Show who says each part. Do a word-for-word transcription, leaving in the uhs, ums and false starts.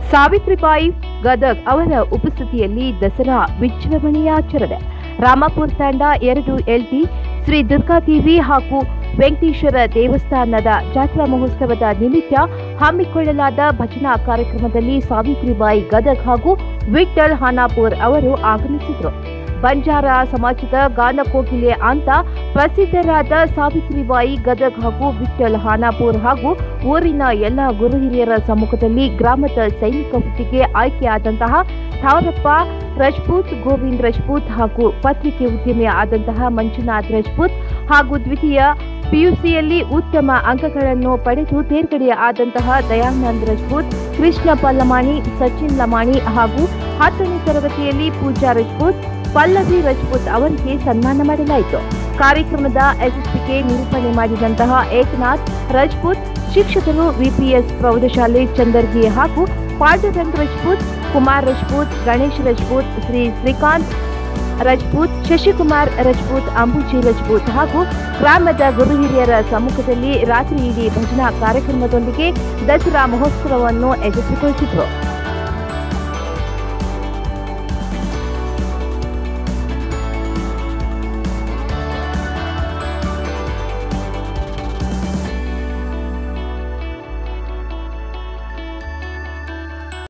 Speaker 1: ಸಾವಿತ್ರಿಬಾಯಿ ಗದಗ್ ಅವರ ಉಪಸ್ಥಿತಿಯಲ್ಲಿ ದಸರಾ ವಿಜೃಂಭಣೆಯಾಚರಣೆ. ರಾಮಪುರ ತಂಡ ಎರಡು ಎಲ್ಟಿ ಶ್ರೀ ದುರ್ಗಾದೇವಿ ಹಾಗೂ ವೆಂಕಟೇಶ್ವರ ದೇವಸ್ಥಾನದ ಜಾತ್ರಾ ಮಹೋತ್ಸವದ ನಿಮಿತ್ತ ಹಮ್ಮಿಕೊಳ್ಳಲಾದ ಭಜನಾ ಕಾರ್ಯಕ್ರಮದಲ್ಲಿ ಸಾವಿತ್ರಿಬಾಯಿ ಗದಗ್ ಹಾಗೂ ವಿಠ್ಠಲ್ ಹಾನಾಪುರ್ ಅವರು ಆಗಮಿಸಿದರು. ಬಂಜಾರ ಸಮಾಜದ ಗಾನಕೋಗಿಲೆ ಅಂತ ಪ್ರಸಿದ್ಧರಾದ ಸಾವಿತ್ರಿಬಾಯಿ ಗದಗ್ ಹಾಗೂ ವಿಠ್ಠಲ್ ಹಾನಾಪುರ್ ಹಾಗೂ ಊರಿನ ಎಲ್ಲ ಗುರು ಹಿರಿಯರ ಸಮ್ಮುಖದಲ್ಲಿ ಗ್ರಾಮದ ಸೈನಿಕ ಹುದ್ದೆಗೆ ಆಯ್ಕೆಯಾದಂತಹ ಥಾವರಪ್ಪ ರಜಪೂತ್, ಗೋವಿಂದ್ ರಜಪೂತ್ ಹಾಗೂ ಪತ್ರಿಕೆ ಉದ್ಯಮಿ ಆದಂತಹ ಮಂಜುನಾಥ್ ರಜಪೂತ್ ಹಾಗೂ ದ್ವಿತೀಯ ಪಿಯುಸಿಯಲ್ಲಿ ಉತ್ತಮ ಅಂಕಗಳನ್ನು ಪಡೆದು ತೇರ್ಗಡೆ ಆದಂತಹ ದಯಾನಂದ್ ರಜಪೂತ್, ಕೃಷ್ಣ ಪಲ್ಲಮಾಣಿ, ಸಚಿನ್ ಲಮಾಣಿ ಹಾಗೂ ಹತ್ತನೇ ತರಗತಿಯಲ್ಲಿ ಪೂಜಾ ರಜಪೂತ್, ಪಲ್ಲವಿ ರಜಪೂತ್ ಅವರಿಗೆ ಸನ್ಮಾನ ಮಾಡಲಾಯಿತು. ಕಾರ್ಯಕ್ರಮದ ಯಶಸ್ಸಿಗೆ ನಿರೂಪಣೆ ಮಾಡಿದಂತಹ ಏಕನಾಥ್ ರಜಪೂತ್, ಶಿಕ್ಷಕರು ವಿಪಿಎಸ್ ಪ್ರೌಢಶಾಲೆ ಚಂದರ್ಗಿ ಹಾಗೂ ಪಾಂಡುರಂಗ್ ರಜಪೂತ್, ಕುಮಾರ್ ರಜಪೂತ್, ಗಣೇಶ್ ರಜಪೂತ್, ಶ್ರೀ ಶ್ರೀಕಾಂತ್ ರಜಪೂತ್, ಶಶಿಕುಮಾರ್ ರಜಪೂತ್, ಅಂಬುಜಿ ರಜಪೂತ್ ಹಾಗೂ ಗ್ರಾಮದ ಗುರು ಹಿರಿಯರ ಸಮ್ಮುಖದಲ್ಲಿ ರಾತ್ರಿ ಇಡೀ ಭಜನಾ ಕಾರ್ಯಕ್ರಮದೊಂದಿಗೆ ದಸರಾ ಮಹೋತ್ಸವವನ್ನು ಯಶಸ್ವಿಗೊಳಿಸಿದರು.